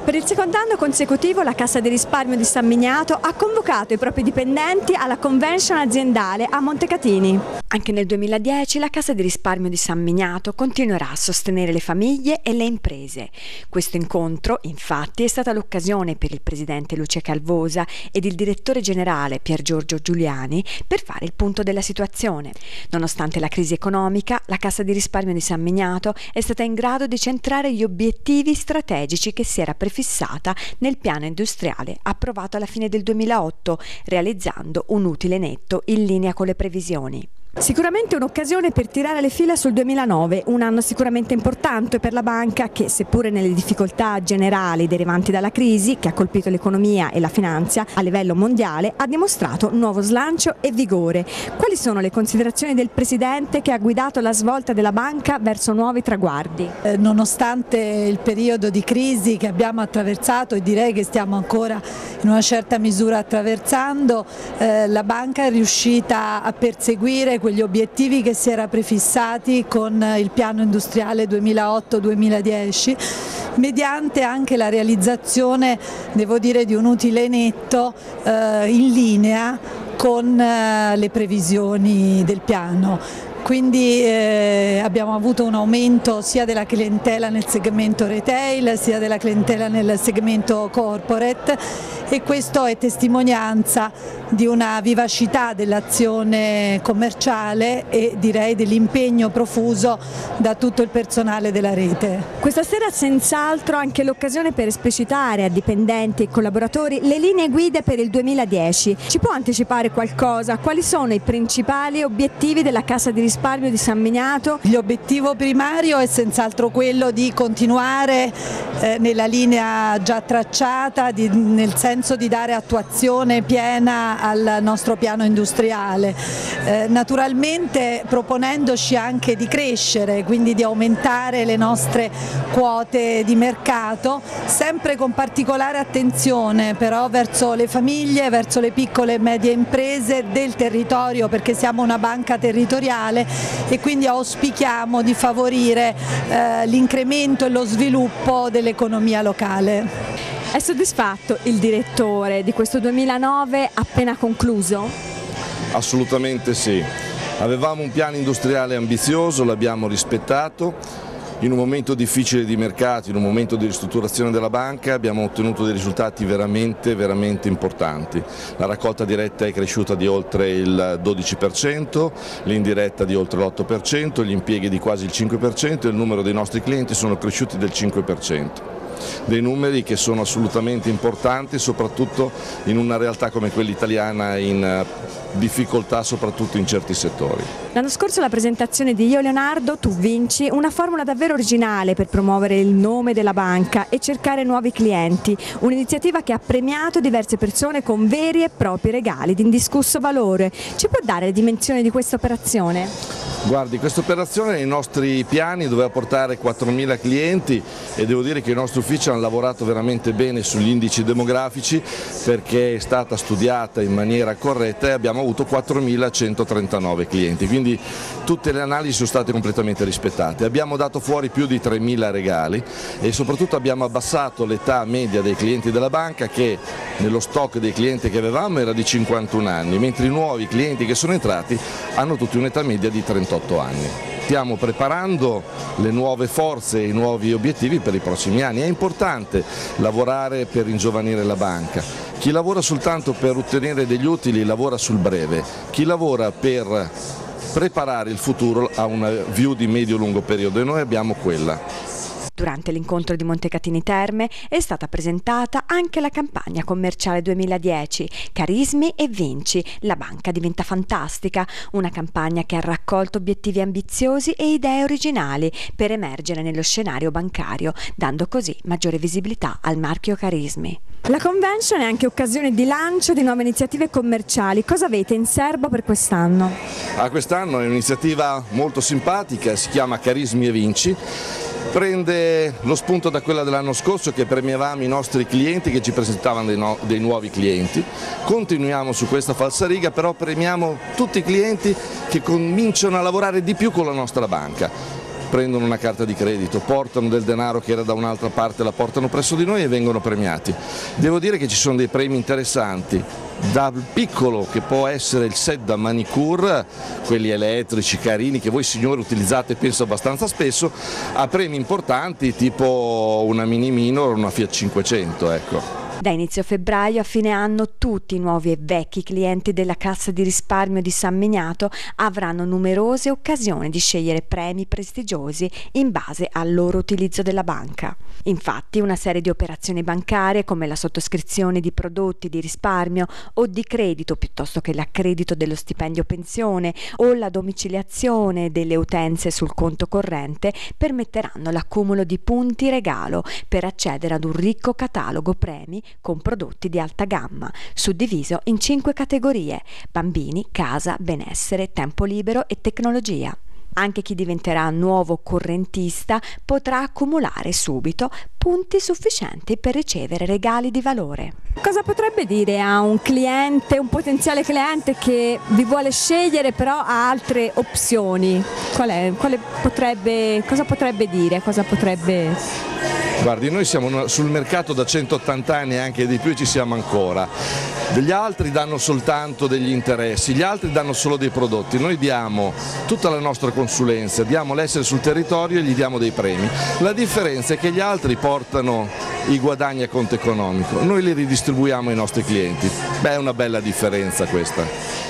Per il secondo anno consecutivo la Cassa di Risparmio di San Miniato ha convocato i propri dipendenti alla convention aziendale a Montecatini. Anche nel 2010 la Cassa di Risparmio di San Miniato continuerà a sostenere le famiglie e le imprese. Questo incontro, infatti, è stata l'occasione per il presidente Lucia Calvosa ed il direttore generale Pier Giorgio Giuliani per fare il punto della situazione. Nonostante la crisi economica, la Cassa di Risparmio di San Miniato è stata in grado di centrare gli obiettivi strategici che si era prefissata nel piano industriale approvato alla fine del 2008, realizzando un utile netto in linea con le previsioni. Sicuramente un'occasione per tirare le fila sul 2009, un anno sicuramente importante per la banca che, seppure nelle difficoltà generali derivanti dalla crisi che ha colpito l'economia e la finanza a livello mondiale, ha dimostrato nuovo slancio e vigore. Quali sono le considerazioni del Presidente che ha guidato la svolta della banca verso nuovi traguardi? Nonostante il periodo di crisi che abbiamo attraversato e direi che stiamo ancora in una certa misura attraversando, la banca è riuscita a perseguire quegli obiettivi che si era prefissati con il piano industriale 2008-2010, mediante anche la realizzazione, devo dire, di un utile netto in linea con le previsioni del piano. Quindi abbiamo avuto un aumento sia della clientela nel segmento retail sia della clientela nel segmento corporate, e questo è testimonianza di una vivacità dell'azione commerciale e direi dell'impegno profuso da tutto il personale della rete. Questa sera senz'altro anche l'occasione per esplicitare a dipendenti e collaboratori le linee guida per il 2010. Ci può anticipare qualcosa? Quali sono i principali obiettivi della Cassa di Risparmio di San Miniato? L'obiettivo primario è senz'altro quello di continuare nella linea già tracciata, nel senso di dare attuazione piena al nostro piano industriale, naturalmente proponendoci anche di crescere, quindi di aumentare le nostre quote di mercato, sempre con particolare attenzione però verso le famiglie, verso le piccole e medie imprese del territorio, perché siamo una banca territoriale e quindi auspichiamo di favorire l'incremento e lo sviluppo dell'economia locale. È soddisfatto il direttore di questo 2009 appena concluso? Assolutamente sì. Avevamo un piano industriale ambizioso, l'abbiamo rispettato. In un momento difficile di mercato, in un momento di ristrutturazione della banca, abbiamo ottenuto dei risultati veramente importanti. La raccolta diretta è cresciuta di oltre il 12%, l'indiretta di oltre l'8%, gli impieghi di quasi il 5% e il numero dei nostri clienti sono cresciuti del 5%. Dei numeri che sono assolutamente importanti, soprattutto in una realtà come quella italiana in difficoltà soprattutto in certi settori. L'anno scorso la presentazione di Io Leonardo, tu vinci, una formula davvero originale per promuovere il nome della banca e cercare nuovi clienti, un'iniziativa che ha premiato diverse persone con veri e propri regali di indiscusso valore. Ci può dare le dimensioni di questa operazione? Guardi, questa operazione nei nostri piani doveva portare 4.000 clienti e devo dire che i nostri uffici hanno lavorato veramente bene sugli indici demografici perché è stata studiata in maniera corretta e abbiamo avuto 4.139 clienti, quindi tutte le analisi sono state completamente rispettate. Abbiamo dato fuori più di 3.000 regali e soprattutto abbiamo abbassato l'età media dei clienti della banca, che nello stock dei clienti che avevamo era di 51 anni, mentre i nuovi clienti che sono entrati hanno tutti un'età media di 38 anni. Stiamo preparando le nuove forze e i nuovi obiettivi per i prossimi anni. È importante lavorare per ringiovanire la banca. Chi lavora soltanto per ottenere degli utili lavora sul breve, chi lavora per preparare il futuro ha una view di medio-lungo periodo e noi abbiamo quella. Durante l'incontro di Montecatini Terme è stata presentata anche la campagna commerciale 2010, Carismi e Vinci, la banca diventa fantastica, una campagna che ha raccolto obiettivi ambiziosi e idee originali per emergere nello scenario bancario, dando così maggiore visibilità al marchio Carismi. La convention è anche occasione di lancio di nuove iniziative commerciali. Cosa avete in serbo per quest'anno? Quest'anno è un'iniziativa molto simpatica, si chiama Carismi e Vinci. Prende lo spunto da quella dell'anno scorso, che premiavamo i nostri clienti che ci presentavano dei nuovi clienti. Continuiamo su questa falsariga, però premiamo tutti i clienti che cominciano a lavorare di più con la nostra banca. prendono una carta di credito, portano del denaro che era da un'altra parte, la portano presso di noi e vengono premiati. Devo dire che ci sono dei premi interessanti, dal piccolo che può essere il set da manicure, quelli elettrici, carini, che voi signori utilizzate penso abbastanza spesso, a premi importanti tipo una Mini Minor o una Fiat 500, ecco. Da inizio febbraio a fine anno tutti i nuovi e vecchi clienti della Cassa di risparmio di San Miniato avranno numerose occasioni di scegliere premi prestigiosi in base al loro utilizzo della banca. Infatti una serie di operazioni bancarie come la sottoscrizione di prodotti di risparmio o di credito piuttosto che l'accredito dello stipendio pensione o la domiciliazione delle utenze sul conto corrente permetteranno l'accumulo di punti regalo per accedere ad un ricco catalogo premi con prodotti di alta gamma, suddiviso in 5 categorie: bambini, casa, benessere, tempo libero e tecnologia. Anche chi diventerà nuovo correntista potrà accumulare subito punti sufficienti per ricevere regali di valore. Cosa potrebbe dire a un cliente, un potenziale cliente che vi vuole scegliere però ha altre opzioni? Cosa potrebbe dire? Guardi, noi siamo sul mercato da 180 anni e anche di più e ci siamo ancora. Gli altri danno soltanto degli interessi, gli altri danno solo dei prodotti, noi diamo tutta la nostra consulenza, diamo l'essere sul territorio e gli diamo dei premi. La differenza è che gli altri portano i guadagni a conto economico, noi li ridistribuiamo ai nostri clienti. Beh, è una bella differenza questa.